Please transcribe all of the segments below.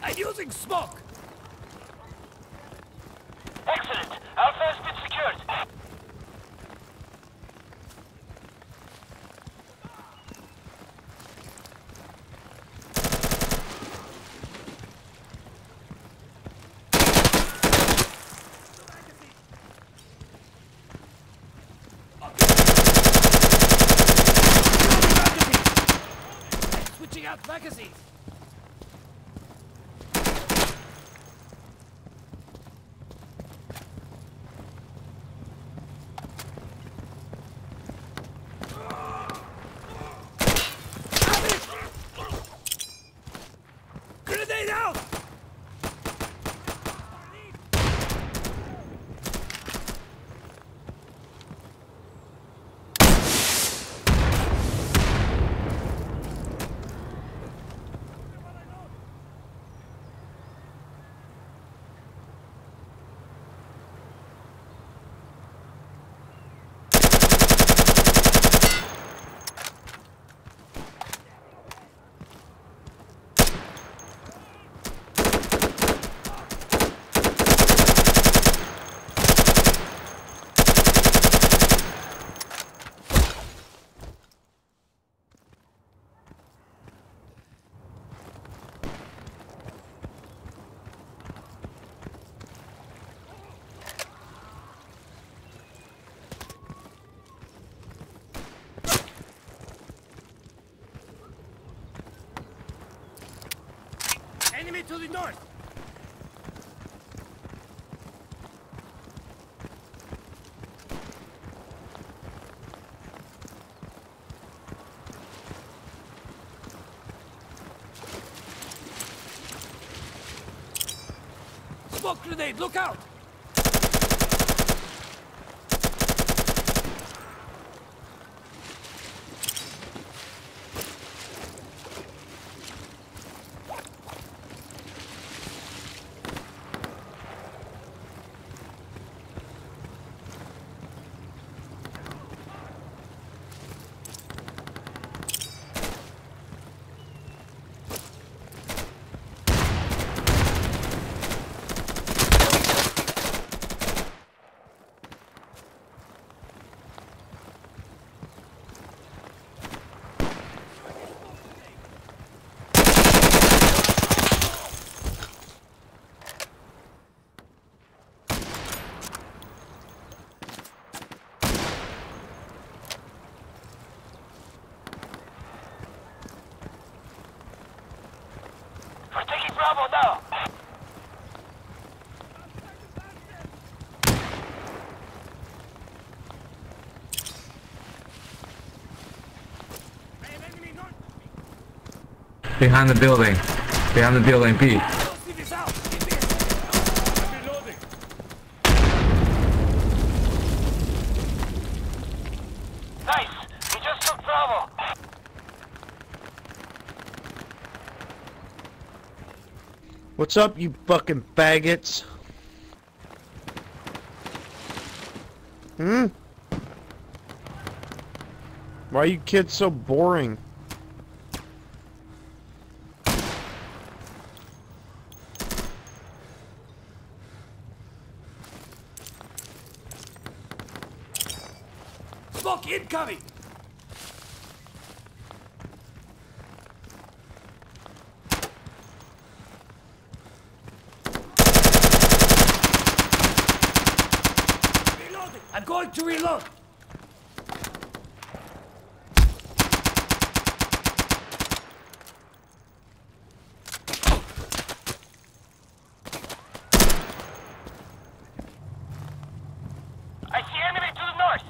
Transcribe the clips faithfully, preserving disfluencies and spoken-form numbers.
I'm using smoke! Excellent! Alpha has been secured. Switching out magazines! Grenade out! Enemy to the north! Smoke grenade, look out! We're taking Bravo now! Behind the building. Behind the building, B. Nice! We just took Bravo! What's up, you fucking faggots? Hmm? Why are you kids so boring? Smoke incoming! Reloading! I'm going to reload! I see enemy to the north!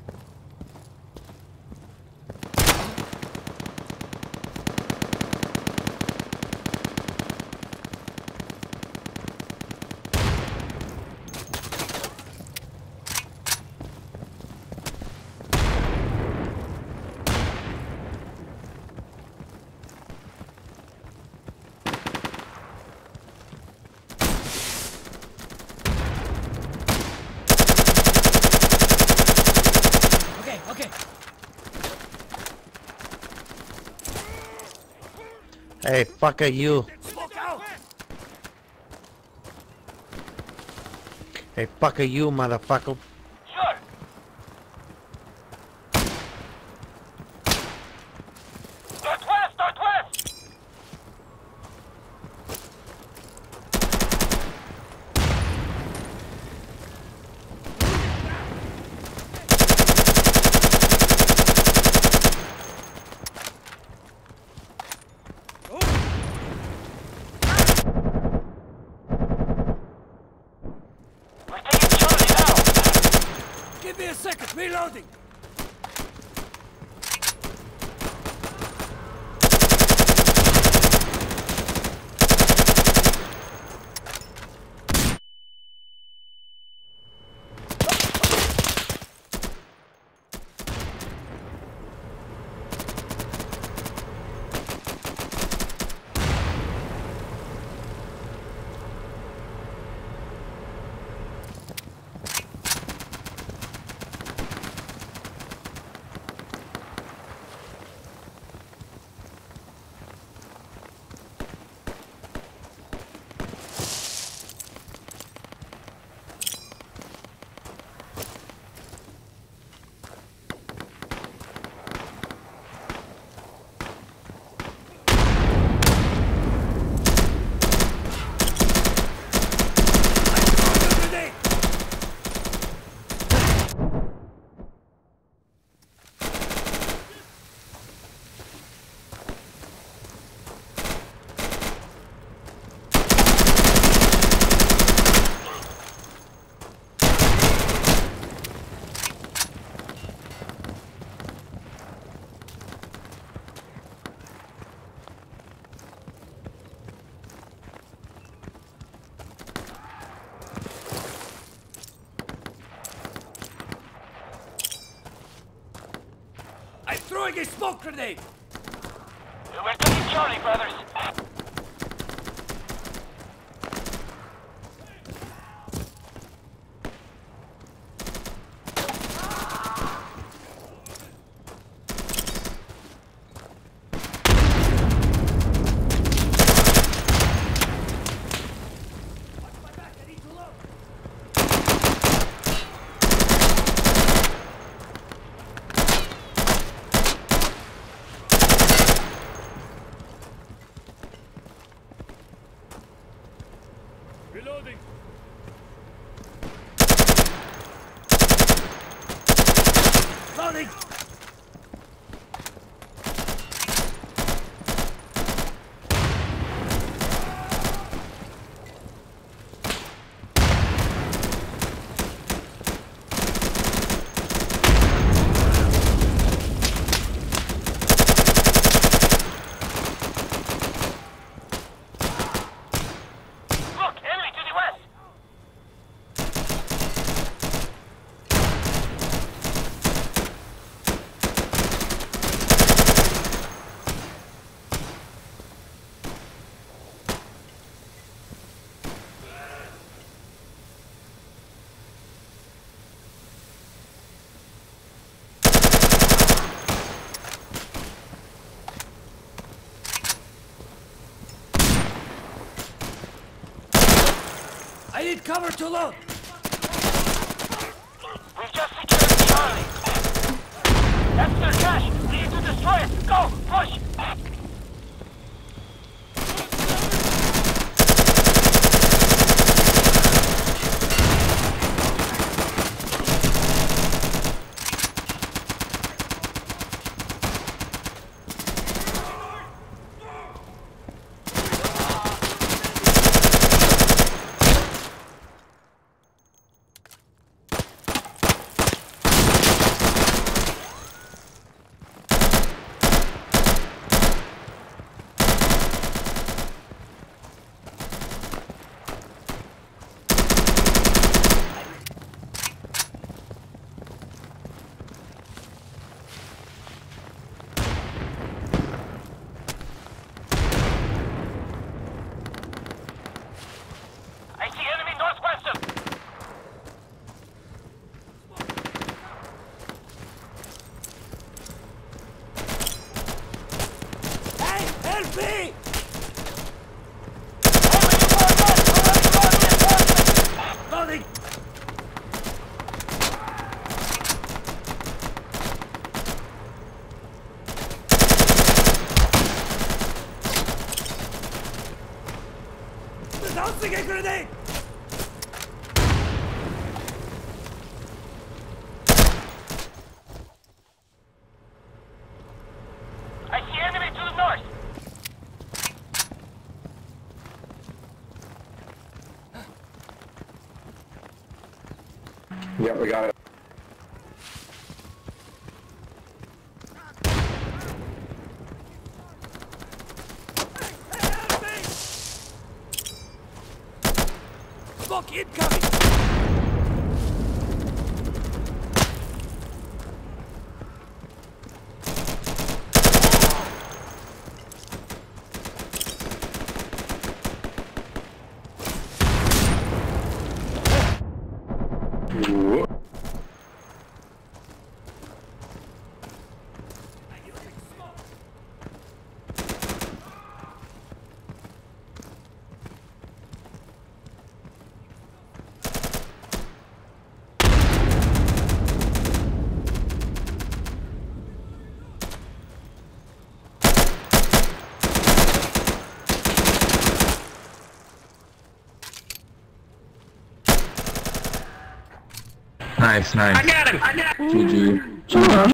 Okay. Hey, fucker, you. Smoke out! Hey, fuck you, motherfucker. Sure. Northwest, northwest! We're taking Charlie now. Give me a second. Reloading. Grenade. I'm throwing a smoke grenade. We're taking Charlie, brothers. Watch my back. I need to load. Reloading. Loading. Look, enemy to the west. I need cover to load. We've just secured Charlie. That's their cash. We need to destroy it. Go, push. Tossing a grenade! I see enemy to the north. Yep, we got it. Smoke incoming! Nice, nice. I got him. I got him. G G.